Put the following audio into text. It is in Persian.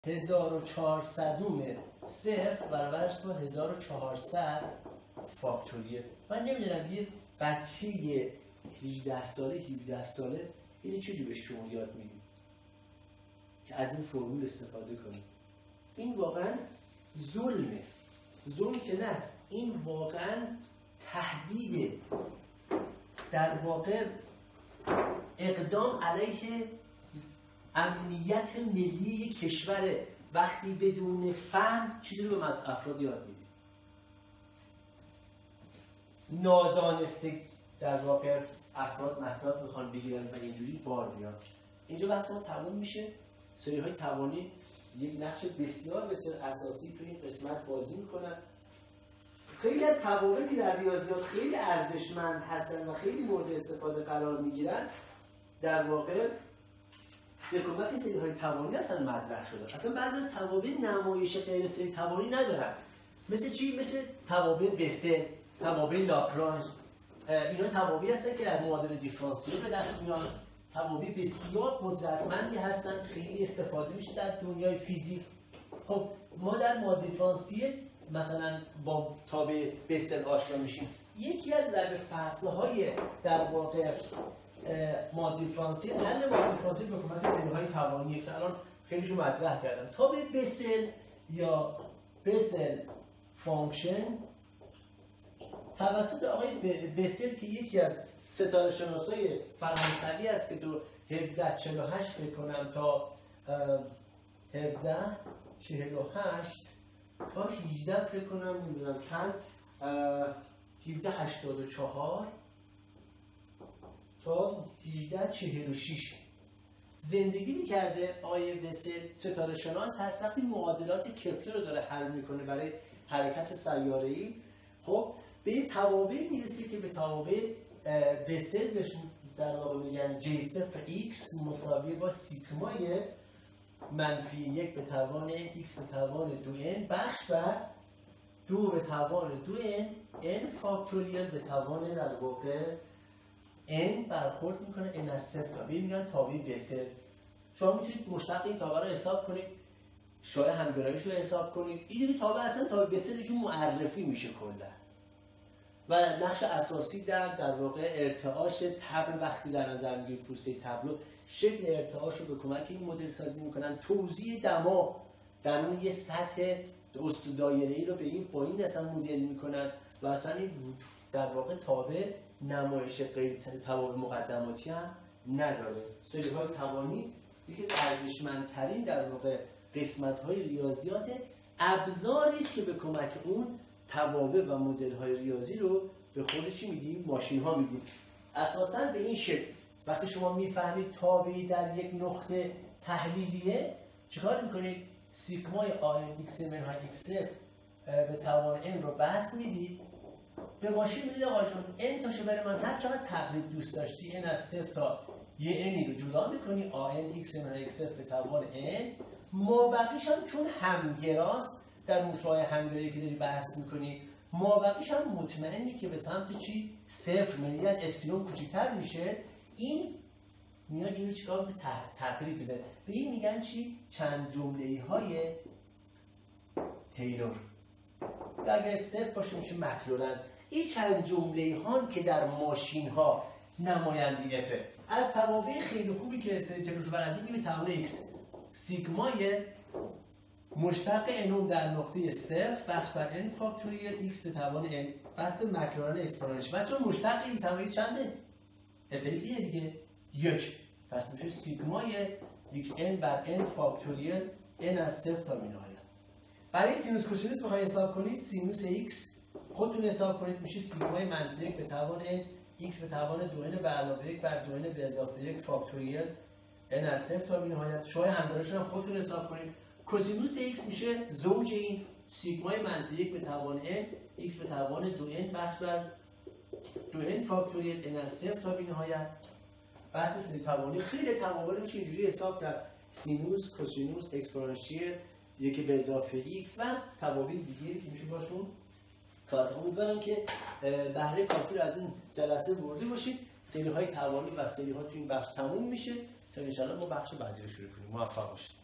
1400 صفر برابرش با 1400 فاکتوریل. من نمیدونم یه بچه 18 ساله 17 ساله اینو چجوری به شما یاد میدید که از این فرمول استفاده کنید؟ این واقعا ظلمه. ظلم که نه، این واقعا تهدیده، در واقع اقدام علیه امنیت ملی کشوره وقتی بدون فهم چیزی رو به افراد یاد میدید. نادانسته در واقع افراد مطلب میخوان بگیرن و اینجوری بار میان. اینجا بحث ما تموم میشه. سری های توانی یک نقش بسیار بسیار اساسی تو این قسمت بازی میکنن. خیلی از توابعی که در ریاضیات خیلی ارزشمند هستن و خیلی مورد استفاده قرار میگیرن در واقع به کمک سری های توانی اصلا مطرح شدن. اصلا بعضی از توابع نمایش غیر سری توانی ندارن. مثل چی؟ مثل توابع بسل، توابع لاگرانژ. اینا توابعی هستن که در معادله دیفرانسیل به دست میان. توابع بسیار قدرتمندی هستن، خیلی استفاده میشه در دنیای فیزیک. خب ما در معادله دیفرانسیل مثلا با تابع بسل آشنا میشیم. یکی از ضرب فصل‌های در واقع معادله دیفرانسیل، حل معادله دیفرانسیل به کمک سری‌های توانیه که الان خیلیشو مطرح کردم. تابع بسل یا بسل فانکشن توسط آقای بسل که یکی از ستاره شناسای فرانسوی است که تو 1748 فکر کنم تا 1748 تا 18 فکر کنم نمیدونم چند 1784 تا 1846 زندگی میکرده. آقای بسل ستاره شناس هست. وقتی معادلات کپلر رو داره حل میکنه برای حرکت سیاره‌ای، خب به یه توابع میرسه که به توابع بسل بهش در واقع میگن J0x مساوی با سیگمای منفی 1 به توان x به توان 2n بخش بر 2 به توان 2n n فاکتوریل به توان در واقع n برخورد میکنه n از 0 تا b میگن تابع بسل. شما میتونید مشتق این تابع رو حساب کنید، شایع همگراییش رو حساب کنید. اینجوری تابع اصلا تابع بسلشون معرفی میشه کلا و نقش اساسی در واقع ارتعاش تبل وقتی در نظر میگیرید پوسته تبلو شکل ارتعاش رو به کمک این مدل سازی میکنن. توزیع دما در اون یه سطح دایره‌ای رو به این پایین اصلا مدل میکنن و اصلا این در واقع تابع نمایش غیر توابع مقدماتی هم نداره. سری‌های توانی یکی از ارزشمندترین در واقع قسمت‌های ریاضیات، ابزاری است که به کمک اون توابع و مدل‌های ریاضی رو به خود چی میدیم؟ ماشین‌ها میدیم. اساساً به این شکل وقتی شما میفهمید تابعی در یک نقطه تحلیلیه چیکار میکنید؟ سیگمای آن x منهای x به توان n رو بسط میدید، به ماشین میدید آقا جون n تاشو بره من هر چقدر تقریب دوست داشتی n از 0 تا یه n رو جدا میکنی آن x منهای x به توان n. مابقیش هم چون همگراست در مشاهده همگرایی که داری بحث میکنی، مابقیش هم مطمئنی که به سمت چی؟ 0 یعنی از اپسیلون کوچیک‌تر میشه. این میاد اینو چیکار به تقریب بزنه. به این میگن چی؟ چند جمله‌ای های تیلور. اگر 0 باشه میشه مکلورن. این چند جمله‌ای ها که در ماشین ها نماینده افه. از توابع خیلی خوبی که تیلور رو برندی به توان x سیگمای مشتق n در نقطه 0 بخش بر n فاکتوریل x به توان n بسط مکلورن اکسپوننشیال. بچه‌ها مشتق این توان چنده؟ f x اینه دیگه 1. پس میشه سیگمای xn بر n فاکتوریل n از 0 تا نهایت. برای سینوس کوسینوس میخواید حساب کنید سینوس x خودتون حساب کنید میشه سیگمای منفی 1 به توان n x به توان 2n به علاوه 1 بر 2n به اضافه 1 فاکتوریل n از 0 تا نهایت. شایع همراهش هم خودتون حساب کنید. کوسینوس x میشه زوج این سیگمای منفی 1 به توان n x به توان 2n بخش بر 2n فاکتوریل n از 0 تا نهایت. بحث سری توانی خیلی توابع رو میشه اینجوری حساب کرد. سینوس، کوسینوس، اکسپوننشیال، یکی به اضافه x و توابع دیگه که میشه باشون کار کنید. امیدوارم که بهره کافی رو از این جلسه برده باشید. سری های توانی و سری ها تو این بخش تموم میشه تا ان شاءالله ما بخش بعدی رو شروع کنیم. موفق باشید.